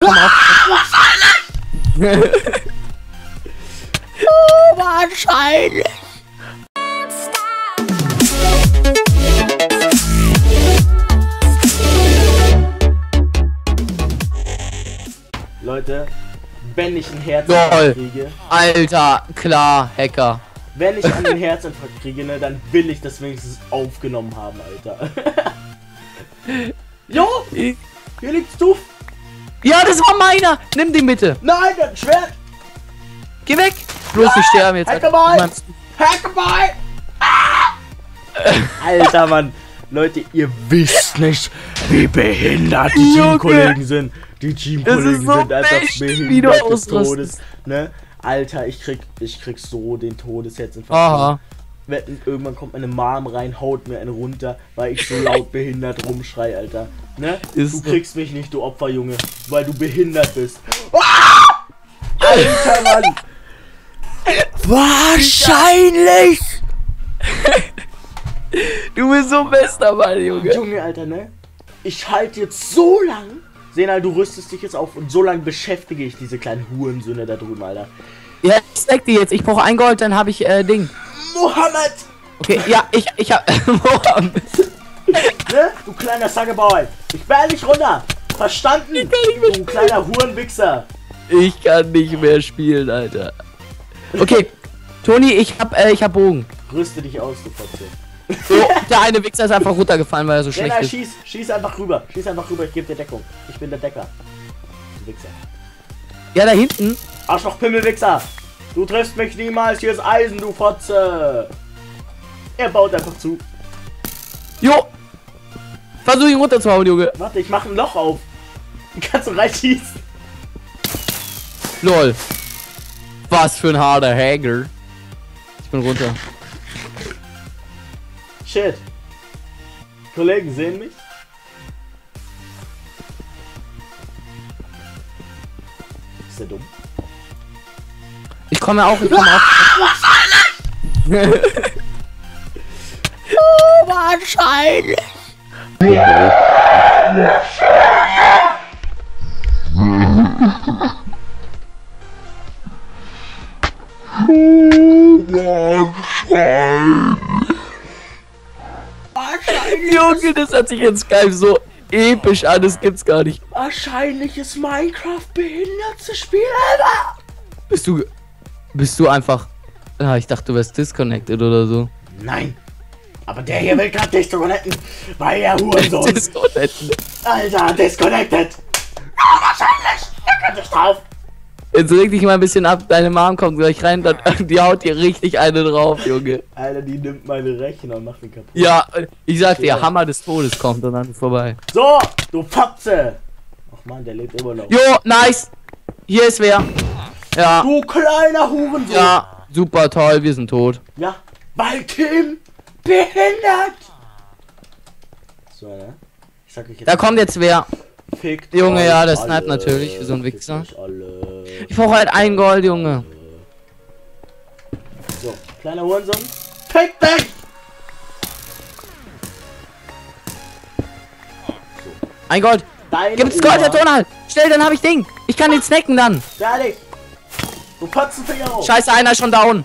Komm auf. Oh, wahrscheinlich. Leute, wenn ich einen Lol. Herzinfarkt kriege, Alter, klar, Hacker. wenn ich einen Herzinfarkt kriege, ne, dann will ich das wenigstens aufgenommen haben, Alter. Jo, hier liegt's du. Ja, das war meiner. Nimm den bitte. Nein, das Schwert. Geh weg. Bloß nicht sterben jetzt. Hackaball. Hackaball. Alter, Mann. Leute, ihr wisst nicht, wie behindert die Junge. Teamkollegen sind. Die Teamkollegen so sind einfach mächtig, wie du behindert des ausrastest. Todes. Ne? Alter, ich krieg so den Todesherzinfarkt. Aha. Wetten, irgendwann kommt meine Mom rein, haut mir eine runter, weil ich so laut behindert rumschrei, Alter. Ne? Ist Du so. kriegst mich nicht, du Opferjunge, weil du behindert bist. Ah! Alter, Mann! Wahrscheinlich. Du bist so bester Mann, Junge. Junge, Alter, ne? Ich halte jetzt so lang. Senal, du rüstest dich jetzt auf und so lang beschäftige ich diese kleinen Hurensöhne da drüben, Alter. Ja, ich snack die jetzt. Ich brauche ein Gold, dann habe ich Ding. Mohammed! Okay, ja, ich hab Mohammed. Ne? Du kleiner Sackeboy! Ich bär dich runter! Verstanden? Du kleiner Hurenwichser! Ich kann nicht mehr spielen, Alter. Okay, Toni, ich hab Bogen. Rüste dich aus, du Fotze. So, der eine Wichser ist einfach runtergefallen, weil er so schlecht Senal, ist. schieß einfach rüber. Schieß einfach rüber, ich gebe dir Deckung. Ich bin der Decker. Du Wichser. Ja, da hinten. Arschloch-Pimmelwichser! Du triffst mich niemals, hier ist Eisen, du Fotze! Er baut einfach zu. Jo. Versuch ihn runterzuhauen, Junge. Warte, ich mach ein Loch auf. Kannst du reinschießen? Lol. Was für ein harter Hager. Ich bin runter. Shit. Kollegen sehen mich? Ist der dumm? Ich komme auch. Oh, wahrscheinlich. Junge, das hat sich in Skype so episch an, das gibt's gar nicht. Wahrscheinlich ist Minecraft behindertste Spiel ever! Bist du einfach... Ah, ich dachte, du wärst disconnected oder so. Nein! Aber der hier will gerade disconnecten, weil er Hurensohn. Disconnected. Alter, disconnected! Ja, wahrscheinlich! Da könnte ich drauf! Jetzt reg dich mal ein bisschen ab, deine Mom kommt gleich rein, dann, die haut dir richtig eine drauf, Junge. Alter, die nimmt meine Rechner und macht den kaputt. Ja, ich sag dir, Ja. Hammer des Todes kommt und dann ist vorbei. So, du Fotze! Ach man, der lebt immer noch. Jo, nice! Hier ist wer. Ja, Du kleiner Hurensohn! ja, super toll, wir sind tot. Ja, weil Tim behindert! So, ne? Ich sag euch jetzt. Da kommt jetzt wer. Fickt Junge, euch ja, der alle, sniped natürlich, wie so ein fickt Wichser. euch alle. Ich brauche halt ein Gold, Junge. So, kleiner Hurensohn. Fick dich! Ein Gold. Deine Gibt's Gold, Oma. Herr Donald? Schnell, dann habe ich Ding. Ich kann den snacken dann. Fertig! Du Potzenfinger hoch! Scheiße, einer ist schon down.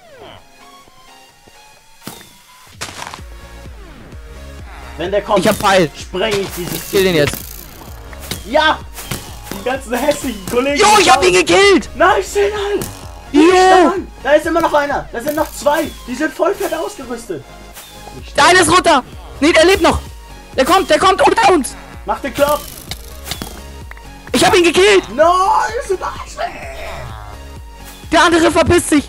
Wenn der kommt, Ich hab Pfeil. spreng ich dieses. Kill den jetzt. Ja! Die ganzen hässlichen Kollegen. Jo, ich hab ihn gekillt. Nice, Senal! Jo. Da ist immer noch einer! Da sind noch zwei! Die sind voll fett ausgerüstet! Der eine ist runter. Nee, der lebt noch. Der kommt unter uns. Mach den Klopp! Ich hab ihn gekillt. Nice! Nice! Der andere verpisst sich.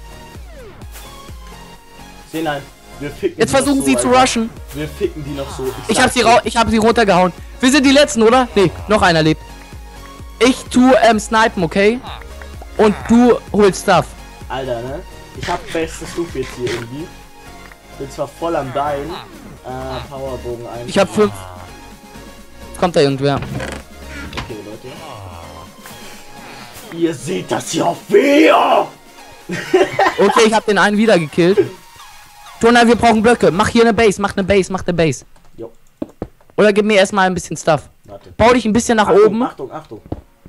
Senal, wir ficken Jetzt die noch versuchen so, sie zu Alter. rushen. Wir ficken die noch so. Ich hab sie runtergehauen. Wir sind die letzten, oder? Nee, noch einer lebt. Ich tu snipen, okay? Und du holst Stuff. Alter, ne? Ich hab bestes Stufe jetzt hier irgendwie. Bin zwar voll am Bein. Powerbogen ein. Ich hab 5. Jetzt kommt da irgendwer. Okay, Leute. Ihr seht das hier auf Video! Okay, ich hab den einen wieder gekillt. Tona, wir brauchen Blöcke. Mach hier eine Base, mach eine Base. Jo, Oder gib mir erstmal ein bisschen Stuff. warte. Bau dich ein bisschen nach Achtung, oben. Achtung, Achtung.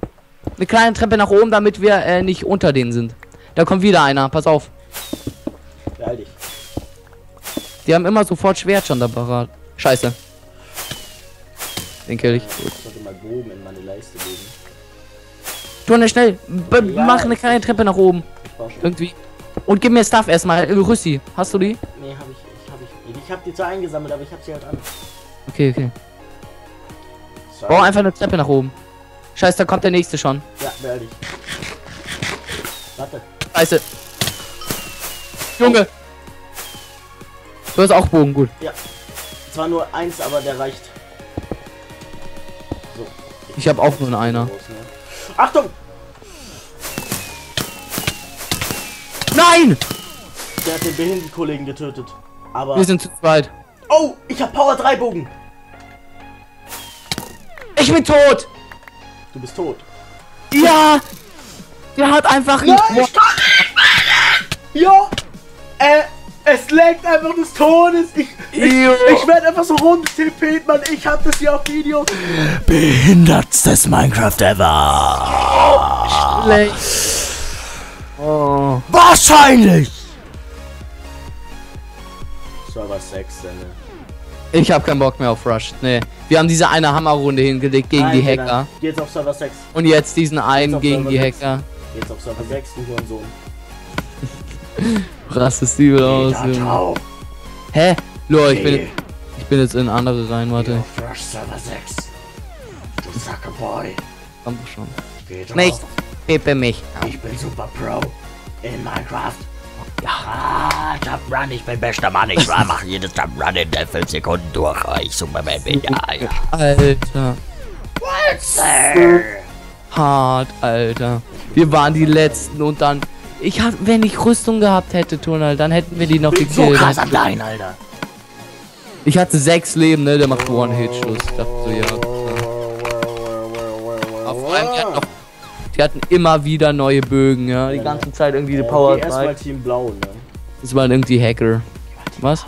eine kleine Treppe nach oben, damit wir nicht unter denen sind. Da kommt wieder einer, pass auf. Beeil dich. Die haben immer sofort Schwert schon da parat. Scheiße. Den kill ich. Ich sollte mal Bogen in meine Leiste legen. Tunnel, schnell. Ja, Mach eine kleine Treppe nach oben. Ich war schon. Irgendwie. Und gib mir Stuff erstmal. Rüssi, hast du die? Nee, hab ich. Ich hab die zwar eingesammelt, aber ich hab sie halt an. Okay. Sorry. Bau einfach eine Treppe nach oben. Scheiße, da kommt der nächste schon. Ja, beeil dich. Warte. Scheiße. Junge. Du hast auch Bogen, gut. Ja. Zwar nur eins, aber der reicht. So. Ich habe auch nur einer. Raus, ne? Achtung! Nein! Der hat den Behindertenkollegen getötet. Aber. Wir sind zu zweit. Oh! Ich hab Power 3 Bogen! Ich bin tot! Du bist tot. Ja! Der hat einfach... Nein, ich kann nicht mehr! Ja! Es leckt einfach des Todes. Ich werde einfach so rund TP, Mann. Ich hab das hier auf Video. Behindertstes Minecraft ever. Schlecht. Oh. Wahrscheinlich. Server 6, ne? Ich hab keinen Bock mehr auf Rush. Nee. Wir haben diese eine Hammerrunde hingelegt gegen Nein, die Digga. Hacker. Geh jetzt auf Server 6. Und jetzt diesen einen auf gegen Server die 6. Hacker. Geh jetzt auf Server 6, du Hurensohn. Rastest übel aus, Ja, Junge. ciao. Hä? Lol, Hey. ich bin jetzt in andere rein, warte. Auf Rush Server 6. Du Suckerboy. Komm doch schon. Geh drauf. Nicht. Pepe mich. Ich bin super Pro in Minecraft. Ja, Jump Run, ich bin bester Mann. Ich mache jedes Jump Run in der 5 Sekunden durch. Ich Superman bin. Ja. Alter. Sir. Hart, Alter. Wir waren die Letzten und dann... wenn ich Rüstung gehabt hätte, Tunnel, dann hätten wir die noch Bin so gekillt. krass am Dein, Alter. Ich hatte 6 Leben, ne? Der macht One-Hit-Schuss. Ich dachte so, ja. Auf allem, die hatten immer wieder neue Bögen, ja. Die ganze Zeit irgendwie die Power Okay, erstmal 3. Team Blau, ne? Das waren irgendwie Hacker. Was?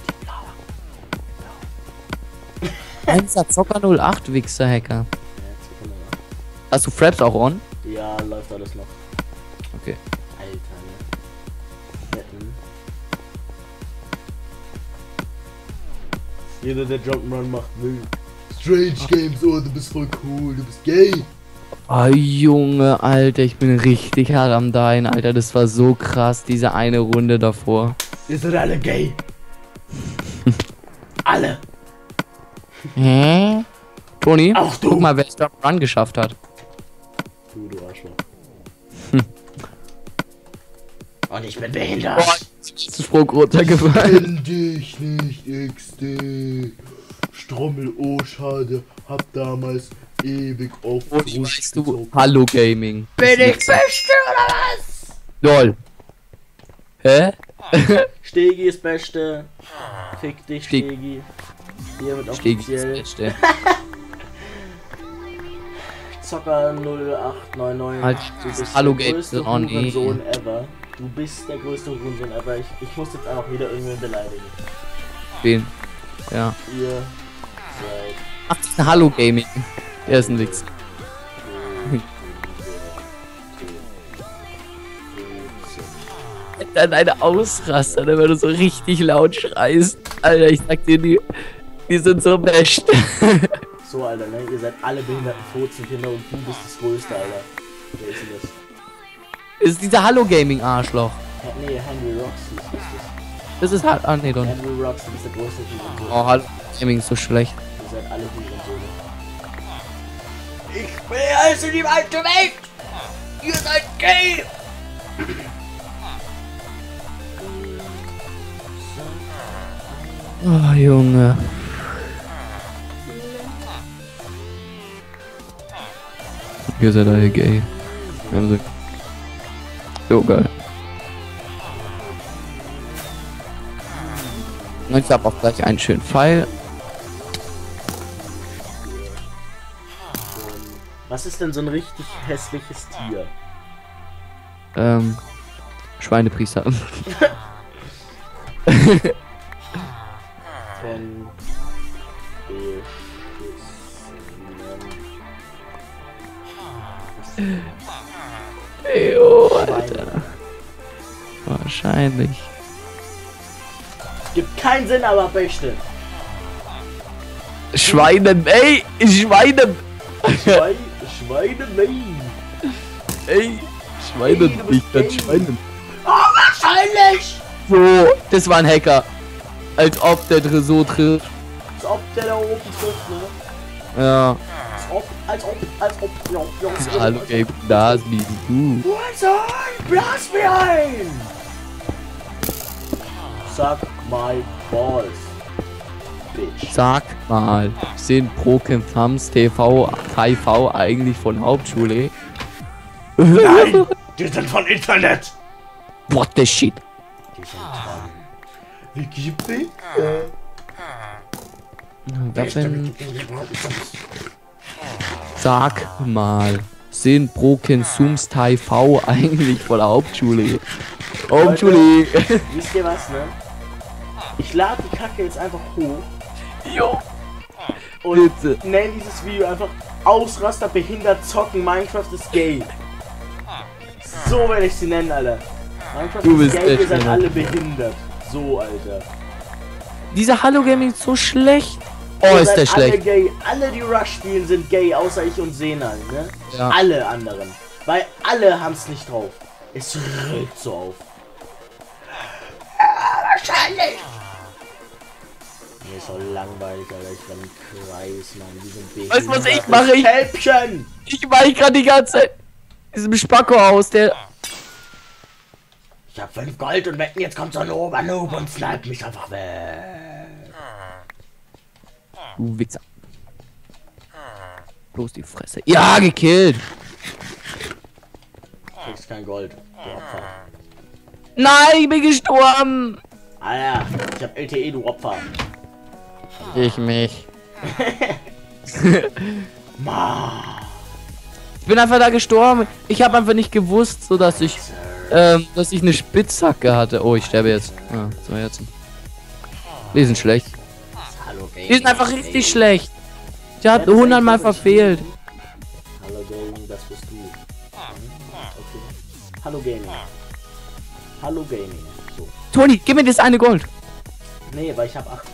Einser Zocker 08 Wichser Hacker. Hast du Fraps auch on? Ja, läuft alles noch. Okay. Alter, ne? Wetten. Jeder, der Jump'n'Run macht, will. Strange Games, oh, du bist voll cool, du bist gay. Oh Junge, Alter, ich bin richtig hart am Dein, Alter. Das war so krass, diese eine Runde davor. Ihr seid alle gay. Alle. Hä? Toni, Auch du. guck mal, wer Stop Run geschafft hat. Du Arschloch. Und ich bin behindert. Sprung runtergefallen. Kenn dich nicht, XD. Strommel, oh schade, hab damals ewig auf Toni, weißt du, Hallo Gaming. Bin ich Beste oder was? LOL. Hä? Stegi ist Beste. Fick dich, Steg- Stegi. Hier wird Stegi ist offiziell Beste. Zocker 0899. Halt, Du bist Hallo der Games, größte oh nee. Hurensohn ever. Du bist der größte Hurensohn ever. Ich muss jetzt einfach wieder irgendwen beleidigen. Wen? Ja. Ihr seid Ach, das ist ein Hallo Gaming. Der ist ein Witz. Dann eine Ausraster, ne, wenn du so richtig laut schreist. Alter, ich sag dir, die sind so best. So, Alter, ne? Ihr seid alle behinderten Furzenkinder und du bist das Größte, Alter. Wer ist denn das? Ist dieser Hallo Gaming Arschloch. Nee, Henry Roxy ist das. Das ist halt. Ah, nee, doch nicht. Henry Roxy ist der größte Hurensohn. Oh, Hallo Gaming ist so schlecht. Ihr seid alle Hurensöhne. Ich bin alles in die weite Welt. Ihr seid gay. Oh, Junge. Ihr seid alle gay. Also. So geil. Und ich hab auch gleich einen schönen Pfeil. Was ist denn so ein richtig hässliches Tier? Schweinepriester. Von Jo, Alter. Wahrscheinlich. Gibt keinen Sinn, aber beste. Schweinen, ey! Schweinen! Schweine, nein. Ey! Schweinen, nicht das Schweinen. Oh, wahrscheinlich! So, das war ein Hacker. Als ob der Tresor trifft. Als ob der da oben trifft, ne? Ja. Als ob. Hallo, ey, das liebst du. What's on? Blas mir ein! Suck my balls. Bitch. Sag mal, sind Broken Thumbs TV eigentlich von Hauptschule? Nein! Die sind von Internet! What the shit? Die sind von Wikipedia. Sag mal, sind Broken Thumbs TV eigentlich von Hauptschule? Hauptschule! Wisst ihr was, ne? Ich lade die Kacke jetzt einfach hoch. Jo! Und Bitte. nenne dieses Video einfach Ausraster behindert zocken, Minecraft ist gay. So werde ich sie nennen, Alter. Minecraft Du ist bist gay, echt ihr seid behindert. alle behindert. So, Alter. Dieser Hallo Gaming ist so schlecht. Oh, Ihr ist seid der alle schlecht. gay. Alle, die Rush spielen, sind gay, außer ich und Senal, ne? Ja. Alle anderen. Weil alle haben es nicht drauf. Es regt so auf. Wahrscheinlich. Mir ist so langweilig, Alter. Ich bin im Kreis, Mann. Die sind Weißt du, was ich mache? Häppchen. Ich mache gerade die ganze Zeit diesem Spacko aus, der... Ich hab 5 Gold und wetten, jetzt kommt so ein Obernoob und snipe mich einfach weg. Du Wichser. Bloß die Fresse. Ja, gekillt. Du kriegst kein Gold. Du Opfer. Nein, ich bin gestorben. Alter, ich hab LTE, du Opfer. Ich mich. Ma. Ich bin einfach da gestorben. Ich habe einfach nicht gewusst, so dass ich eine Spitzhacke hatte. Oh, ich sterbe jetzt. Ah, so jetzt. Die sind schlecht. Hallo, Gaming. Die sind einfach richtig schlecht. Ich habe 100 Mal verfehlt. Hallo Gaming, das bist du. Okay. Hallo Gaming. Hallo Gaming. So. Toni, gib mir das eine Gold. Nee, weil ich hab 8.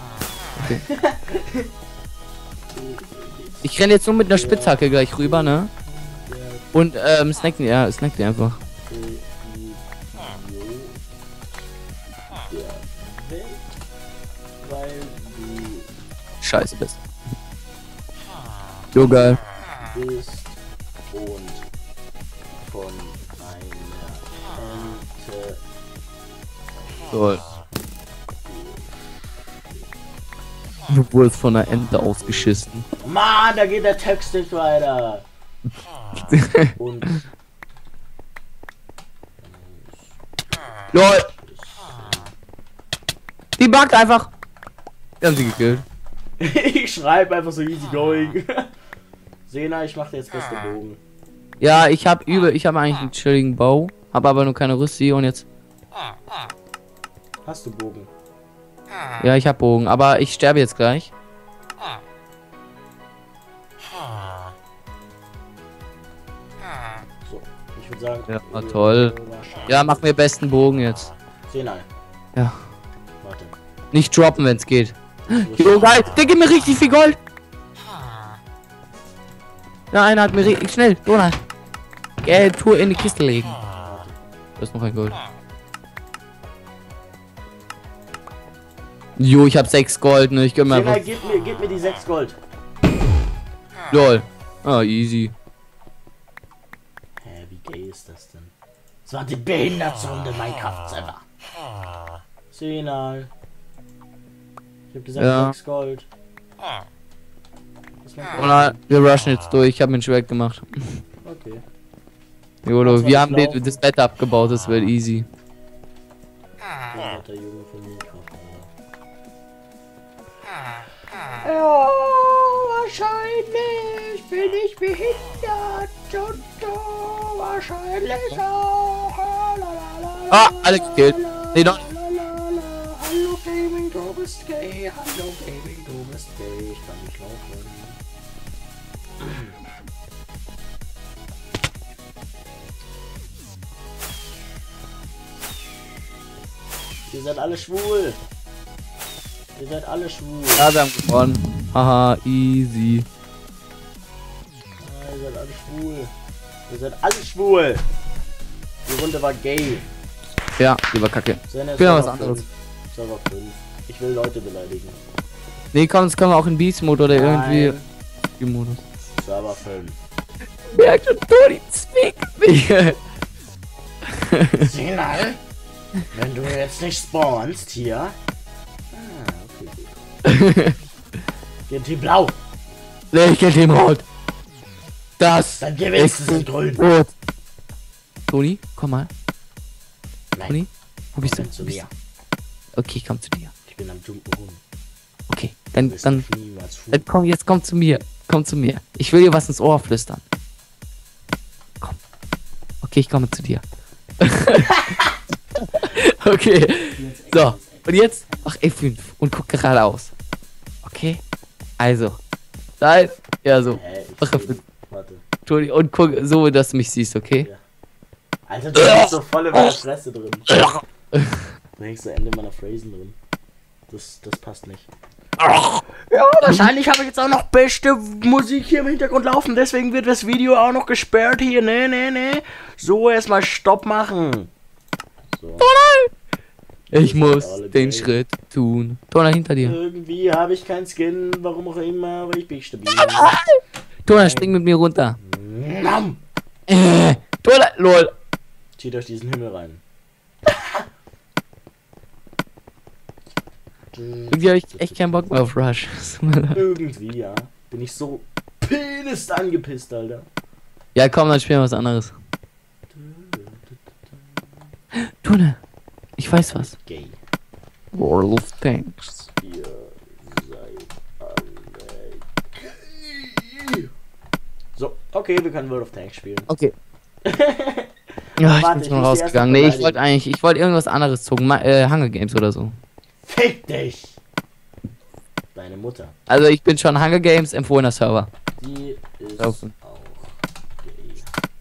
Ich renne jetzt nur mit einer Spitzhacke gleich rüber, ne? Und snack die einfach. Weil du Scheiße bist. So geil. bist und von einer Ente. So. Du wurdest von einer Ente ausgeschissen. Mann, da geht der Text nicht weiter. Und LOL. Die buggt einfach. Wir haben sie gekillt. ich schreibe einfach so easy going. Sena, ich mach dir jetzt beste Bogen. Ja, ich habe eigentlich einen chilligen Bau, habe aber nur keine Rüssi und jetzt. Hast du Bogen? Ja, ich habe Bogen, aber ich sterbe jetzt gleich. So, ich würde sagen. Ja, war toll. Ja, mach mir besten Bogen jetzt. Sena. Ja. Warte. Nicht droppen, wenn es geht. Jo, geil. Der gibt mir richtig viel Gold. Ja, einer hat mir richtig schnell. Donald. Geld, Tour in die Kiste legen. Da ist noch ein Gold. Jo, ich hab 6 Gold, ne? Ich gönn mir Sena, einfach. gib mir die 6 Gold. LOL. Ah, easy. Hä, wie gay ist das denn? Das war die behindertste Minecraft ever. Sena. Ich hab gesagt Ja. 6 Gold. Was macht Donald, wir rushen jetzt durch. Ich hab mir schwer gemacht. Okay. Jolo, wir haben laufen. das Bett abgebaut. Das wird easy. Der Junge von Minecraft, Alter. Ja, wahrscheinlich bin ich behindert und du wahrscheinlich auch. Ah, alle gekillt. Nee, doch. Hallo Gaming, du bist gay. Hallo Gaming, du bist gay. Ich kann nicht laufen. Ihr seid alle schwul. Ihr seid alle schwul. Ja, wir haben gewonnen. Haha, easy. Ihr seid alle schwul. Ihr seid alle schwul. Die Runde war gay. Ja, die war kacke. Server Genau, was 5. anderes. Server 5. Ich will Leute beleidigen. Nee, komm, das können wir auch in Beast-Mode oder irgendwie. Nein. Modus. Server 5. Merkt schon, Toni zwickt mich. Signal? Wenn du jetzt nicht spawnst hier. Ah, okay. Gib Team Blau. Nee, ich geh Team Rot. Das. Dann gewinnst du in Grün. Rot. Toni, komm mal. Nein. Toni, wo bist du? Komm zu Wo bist mir. du? Okay, ich komm zu dir. Ich bin am Jumpen rum. Okay, Du dann wirst mich niemals tun. komm, jetzt komm zu mir. Komm zu mir. Ich will dir was ins Ohr flüstern. Komm. Okay, ich komme zu dir. Okay. So. Und jetzt mach F5 und guck geradeaus. Okay? Also. Nein. Ja, so. Ich Mach seh F5. dich. Warte. Entschuldigung. Und guck so, dass du mich siehst, okay? Ja. Alter, du hängst so voll in meiner Fresse drin. Du hängst so Ende meiner Phrasen drin. Das passt nicht. Ja, wahrscheinlich habe ich jetzt auch noch beste Musik hier im Hintergrund laufen, deswegen wird das Video auch noch gesperrt hier. Nee. So, erstmal Stopp machen. So. Ich muss alle den gay. Schritt tun. Tona hinter dir. Irgendwie habe ich keinen Skin, warum auch immer, aber ich bin stabil. Tona, spring mit mir runter. Nam. Tona, lol. Zieht euch diesen Himmel rein. Irgendwie habe ich echt keinen Bock mehr auf Rush. Irgendwie, ja. Bin ich so penis angepisst, Alter. Ja, komm, dann spielen wir was anderes. Tuna, ich weiß was. Gay. World of Tanks. Ihr seid alle gay. So, okay, wir können World of Tanks spielen. Okay. Ja, ich Warte, bin ich schon muss die rausgegangen. erst Nee, noch ich wollte irgendwas anderes zocken. Hunger Games oder so. Fick dich! Deine Mutter. Also ich bin schon Hunger Games empfohlener Server. Die ist Laufen. auch gay.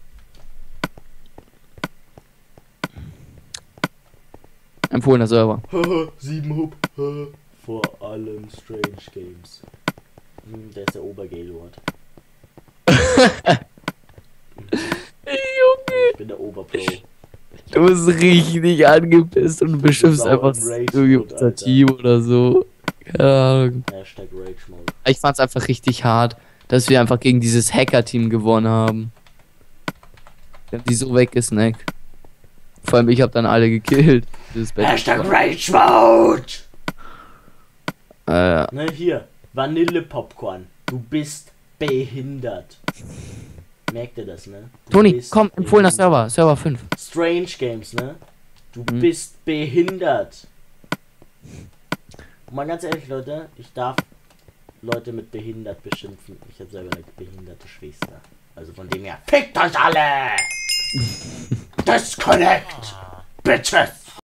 Empfohlener Server. 7 Hub. Vor allem Strange Games. Der ist der Obergay-Lord. Junge, Ich bin der Oberpro. du bist richtig angepisst und beschimpfst Sau einfach im Rage irgendwie Mode, unser Alter. Team oder so. Keine Ahnung. Hashtag Rage Mode. Ich fand's einfach richtig hart, dass wir einfach gegen dieses Hacker-Team gewonnen haben. Wir haben die so weggesnackt. Vor allem ich hab dann alle gekillt. Dieses Hashtag Rage Mode! Ja. Ne, hier. Vanillepopcorn. Du bist behindert. Merkt ihr das, ne? Du Toni, bist komm, empfohlener behindert. Server 5. Strange Games, ne? Du Mhm. bist behindert. Und mal ganz ehrlich, Leute, ich darf Leute mit behindert beschimpfen. Ich habe selber eine behinderte Schwester. Also von dem her, fickt euch alle! Disconnect! Bitches!